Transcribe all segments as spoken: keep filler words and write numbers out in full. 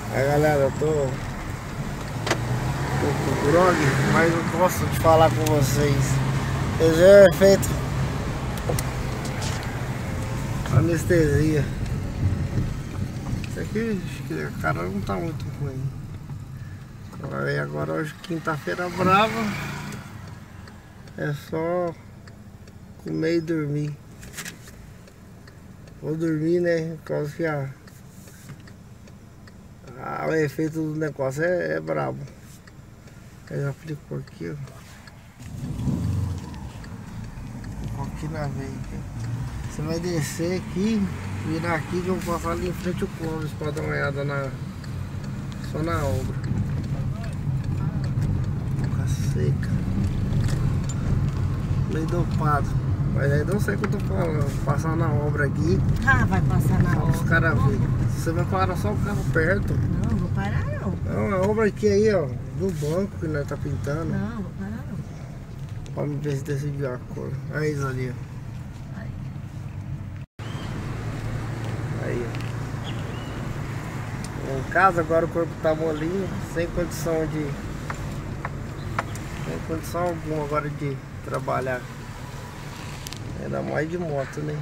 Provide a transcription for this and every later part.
Aí galera, eu tô, tô com grog, mas eu gosto de falar com vocês. Esse é o efeito anestesia. Isso aqui, acho que a cara não tá muito ruim. Aí agora hoje, quinta-feira brava, é só comer e dormir. Vou dormir, né? Por causa que a, a, o efeito do negócio é, é brabo. Aí já aplicou aqui, ó. Ficou aqui na veia. Você vai descer aqui, virar aqui que eu vou passar ali em frente ao Clóvis pra dar uma olhada na, só na obra. Boca seca. Meio dopado. Mas aí não sei o que eu tô falando. Passar na obra aqui. Ah, vai passar na Só obra. os caras verem. Você vai parar só o carro perto. Não, não vou parar não. Não, a obra aqui aí, ó. Do banco que nós tá pintando. Não, não vou parar não. Pra me ver se decidiu a cor. Aí, isso ali, ó. Aí. Aí, ó. Em casa agora o corpo tá molinho. Sem condição de... Sem condição alguma agora de trabalhar. Ainda mais de moto, né?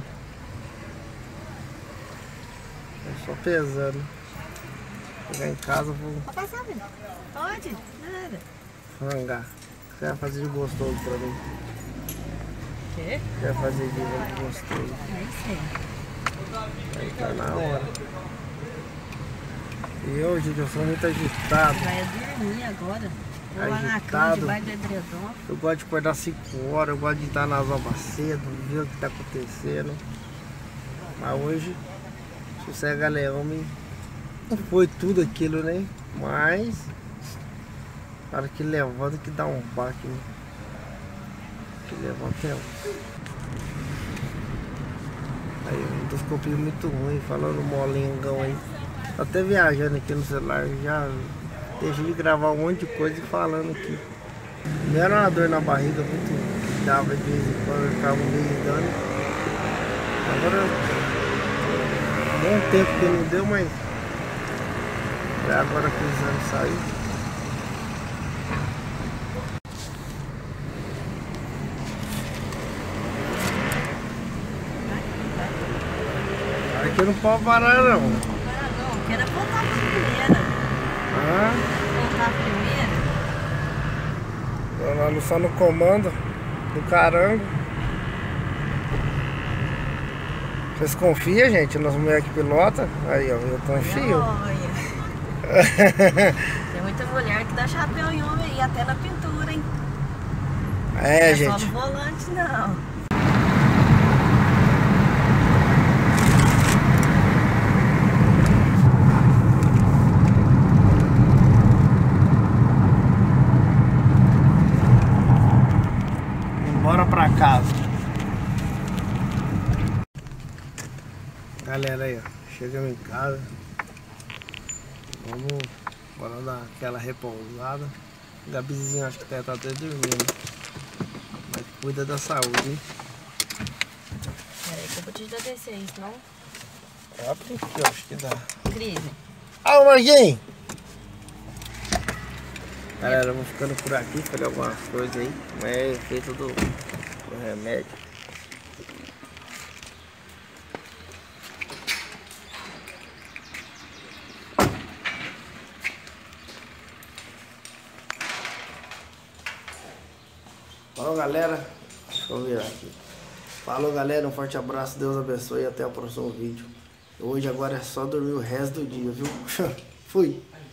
É só pesando. Chegar em casa, vou Pode passar, filho. Pode, nada. frangar. O que você vai fazer de gostoso pra mim? O quê? O que você vai fazer de gostoso? Nem sei. Aí tá na hora. E eu, gente, eu sou muito agitado. Vai dormir agora. Vou lá na cama, Agitado. debaixo do edredom. Eu gosto de acordar cinco horas, eu gosto de estar nas obras cedo, ver o que tá acontecendo. Mas hoje, sossega leão, me... não foi tudo aquilo, né? Mas, na hora que levanta, que dá um baque, né? Que levanta é um... Aí, um dos copinhos muito ruim, falando molengão aí. Tô até viajando aqui no celular, já deixei de gravar um monte de coisa e falando aqui. Me era uma dor na barriga muito que dava de vez em quando, eu ficava meio dando. Agora, bom tempo que não deu, mas é agora que os anos saíram. Aqui não pode parar não. Não, não, quero voltar pra primeira. Ah, Voltar primeiro. nós só no comando do carango. Vocês confiam, gente, nas mulheres que pilotam? Aí, ó, eu confio. Olha. Tem muita mulher que dá chapéu em homem aí, até na pintura, hein? É, Não gente. só no volante, não. Bora pra casa. Galera aí, ó. Chegamos em casa. Vamos. Bora dar aquela repousada. O Gabizinho acho que tá, tá até dormindo. Mas cuida da saúde, hein? Peraí que eu vou te descer aí, senão... Abre aqui, ó. Acho que dá. Crise. Ah, Marquinhos! Galera, eu vou ficando por aqui, fazer algumas coisas aí. Mas é efeito do, do remédio. Falou, galera. Deixa eu virar aqui. Falou, galera. Um forte abraço. Deus abençoe e até o próximo vídeo. Hoje agora é só dormir o resto do dia, viu? Fui.